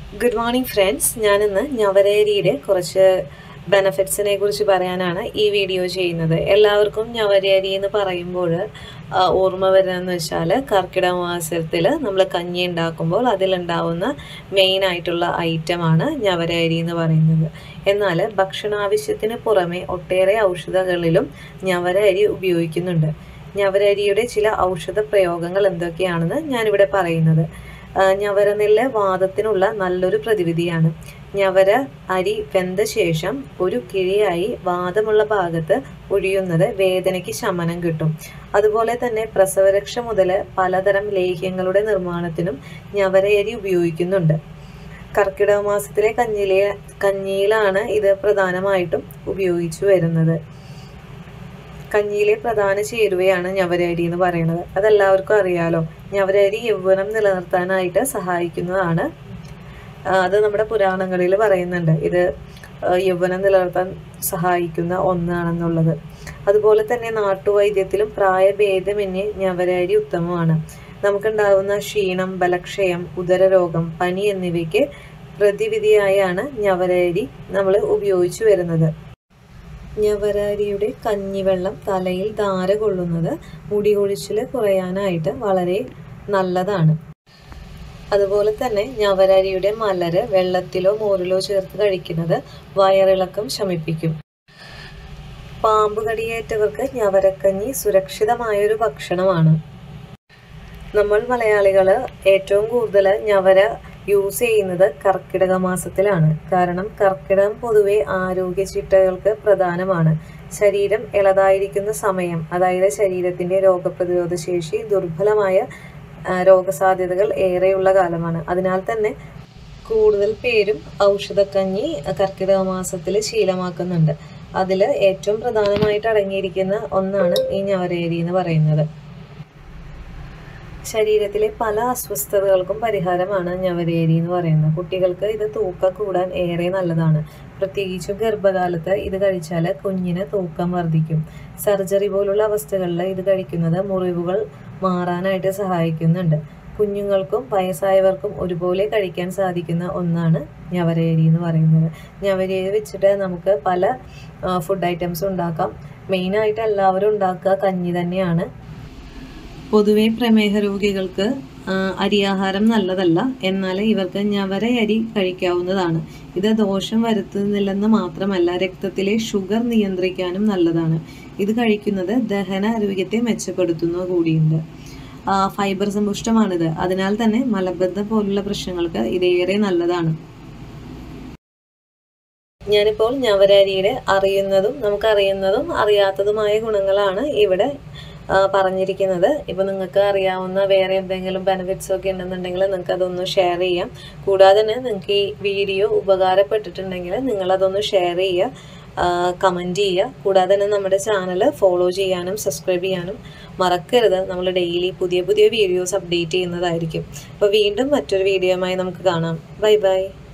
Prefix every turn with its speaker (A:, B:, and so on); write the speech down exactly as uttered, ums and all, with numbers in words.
A: Good morning friends. ഞാൻ ഇന്ന് ഞവരയരിയുടെ കുറച്ച് ബെനിഫിറ്റ്സിനെ കുറിച്ച് പറയാനാണ് ഈ വീഡിയോ ചെയ്യുന്നത്. എല്ലാവർക്കും ഞവരയരി എന്ന് പറയുമ്പോൾ ഓർമ്മ വരുന്നതെന്ന് വെച്ചാൽ കർക്കിടക മാസത്തിൽ നമ്മൾ കഞ്ഞി ഉണ്ടാക്കുമ്പോൾ അതിലുണ്ടാവുന്ന മെയിൻ ആയിട്ടുള്ള ഐറ്റമാണ് ഞവരയരി എന്ന് പറയുന്നത്. എന്നാൽ ഭക്ഷണാവശ്യത്തിന് പുറമെ ഒട്ടേറെ ഔഷധങ്ങളിലും ഞവരയരി ഉപയോഗിക്കുന്നുണ്ട്. ഞവരയരിയുടെ ചില ഔഷധ പ്രയോഗങ്ങൾ എന്തൊക്കെയാണെന്ന് ഞാനിവിടെ പറയുന്നത്. ഞവരനെല്ല് വാദത്തിനുള്ള നല്ലൊരു പ്രതിവിധിയാണ്. ഞവര അരി വെന്ത ശേഷം ഒരു കിഴിയായി വാദമുള്ള ഭാഗത്ത് ഒഴിയുന്നത് വേദനയ്ക്ക് ശമനം കിട്ടും. അതുപോലെ തന്നെ പ്രസവരക്ഷ മുതൽ പലതരം ലേഹ്യങ്ങളുടെ നിർമ്മാണത്തിനും ഞവരയരി ഉപയോഗിക്കുന്നുണ്ട്. കർക്കിടക മാസത്തിലെ കഞ്ഞിയിലെ കഞ്ഞിയിലാണ് ഇത് പ്രധാനമായിട്ടും ഉപയോഗിച്ചു വരുന്നത്. കഞ്ഞിയിലെ പ്രധാന ചേരുവയാണ് ഞവരയരി എന്ന് പറയുന്നത്. അതെല്ലാവർക്കും അറിയാലോ. ഞവരയരി യൗവനം നിലനിർത്താനായിട്ട് സഹായിക്കുന്നതാണ്. അത് നമ്മുടെ പുരാണങ്ങളിൽ പറയുന്നുണ്ട്, ഇത് യൗവനം നിലനിർത്താൻ സഹായിക്കുന്ന ഒന്നാണെന്നുള്ളത്. അതുപോലെ തന്നെ നാട്ടുവൈദ്യത്തിലും പ്രായഭേദമന്യേ ഞവരയരി ഉത്തമമാണ്. നമുക്കുണ്ടാകുന്ന ക്ഷീണം, ബലക്ഷയം, ഉദരരോഗം, പനി എന്നിവയ്ക്ക് പ്രതിവിധിയായാണ് ഞവരയരി നമ്മൾ ഉപയോഗിച്ചു വരുന്നത്. ഞവരയരിയുടെ കഞ്ഞിവെള്ളം തലയിൽ ധാര കൊള്ളുന്നത് മുടി കൊഴിച്ചിൽ കുറയാനായിട്ട് വളരെ നല്ലതാണ്. അതുപോലെ തന്നെ ഞവരയരിയുടെ മലര് വെള്ളത്തിലോ മോരിലോ ചേർത്ത് കഴിക്കുന്നത് വയറിളക്കം ശമിപ്പിക്കും. പാമ്പ് കടിയേറ്റവർക്ക് ഞവരക്കഞ്ഞി സുരക്ഷിതമായൊരു ഭക്ഷണമാണ്. നമ്മൾ മലയാളികൾ ഏറ്റവും കൂടുതൽ ഞവര യൂസ് ചെയ്യുന്നത് കർക്കിടക മാസത്തിലാണ്. കാരണം കർക്കിടകം പൊതുവെ ആരോഗ്യ ചിട്ടകൾക്ക് പ്രധാനമാണ്. ശരീരം ഇളതായിരിക്കുന്ന സമയം, അതായത് ശരീരത്തിൻ്റെ രോഗപ്രതിരോധ ശേഷി ദുർബലമായ രോഗസാധ്യതകൾ ഏറെയുള്ള കാലമാണ്. അതിനാൽ തന്നെ കൂടുതൽ പേരും ഔഷധക്കഞ്ഞി കർക്കിടക മാസത്തിൽ ശീലമാക്കുന്നുണ്ട്. അതിൽ ഏറ്റവും പ്രധാനമായിട്ട് അടങ്ങിയിരിക്കുന്ന ഒന്നാണ് ഈ ഞവരയരി എന്ന് പറയുന്നത്. ശരീരത്തിലെ പല അസ്വസ്ഥതകൾക്കും പരിഹാരമാണ് ഞവരയരി എന്ന് പറയുന്നത്. കുട്ടികൾക്ക് ഇത് തൂക്കം കൂടാൻ ഏറെ നല്ലതാണ്. പ്രത്യേകിച്ചും ഗർഭകാലത്ത് ഇത് കഴിച്ചാൽ കുഞ്ഞിന് തൂക്കം വർദ്ധിക്കും. സർജറി പോലുള്ള അവസ്ഥകളിൽ ഇത് കഴിക്കുന്നത് മുറിവുകൾ മാറാനായിട്ട് സഹായിക്കുന്നുണ്ട്. കുഞ്ഞുങ്ങൾക്കും വയസ്സായവർക്കും ഒരുപോലെ കഴിക്കാൻ സാധിക്കുന്ന ഒന്നാണ് ഞവരയരി എന്ന് പറയുന്നത്. ഞവരയരി വെച്ചിട്ട് നമുക്ക് പല ഫുഡ് ഐറ്റംസ് ഉണ്ടാക്കാം. മെയിനായിട്ട് എല്ലാവരും ഉണ്ടാക്കുക കഞ്ഞി തന്നെയാണ്. പൊതുവെ പ്രമേഹ രോഗികൾക്ക് അരിയാഹാരം നല്ലതല്ല, എന്നാൽ ഇവർക്ക് ഞവരയരി കഴിക്കാവുന്നതാണ്. ഇത് ദോഷം വരുത്തുന്നില്ലെന്ന് മാത്രമല്ല, രക്തത്തിലെ ഷുഗർ നിയന്ത്രിക്കാനും നല്ലതാണ്. ഇത് കഴിക്കുന്നത് ദഹന ആരോഗ്യത്തെ മെച്ചപ്പെടുത്തുന്ന കൂടിയുണ്ട്. ഫൈബർ സമ്പുഷ്ടമാണിത്. അതിനാൽ തന്നെ മലബന്ധം പോലുള്ള പ്രശ്നങ്ങൾക്ക് ഇതേറെ നല്ലതാണ്. ഞാനിപ്പോൾ ഞവരയരിയുടെ അറിയുന്നതും നമുക്കറിയുന്നതും അറിയാത്തതുമായ ഗുണങ്ങളാണ് ഇവിടെ പറഞ്ഞിരിക്കുന്നത്. ഇപ്പം നിങ്ങൾക്ക് അറിയാവുന്ന വേറെ എന്തെങ്കിലും ബെനിഫിറ്റ്സ് ഒക്കെ ഉണ്ടെന്നുണ്ടെങ്കിൽ നിങ്ങൾക്ക് അതൊന്ന് ഷെയർ ചെയ്യാം. കൂടാതെ തന്നെ നിങ്ങൾക്ക് ഈ വീഡിയോ ഉപകാരപ്പെട്ടിട്ടുണ്ടെങ്കിൽ നിങ്ങളതൊന്ന് ഷെയർ ചെയ്യുക, കമൻറ്റ് ചെയ്യുക. കൂടാതെ തന്നെ നമ്മുടെ ചാനൽ ഫോളോ ചെയ്യാനും സബ്സ്ക്രൈബ് ചെയ്യാനും മറക്കരുത്. നമ്മൾ ഡെയിലി പുതിയ പുതിയ വീഡിയോസ് അപ്ഡേറ്റ് ചെയ്യുന്നതായിരിക്കും. അപ്പോൾ വീണ്ടും മറ്റൊരു വീഡിയോയുമായി നമുക്ക് കാണാം. Bye by.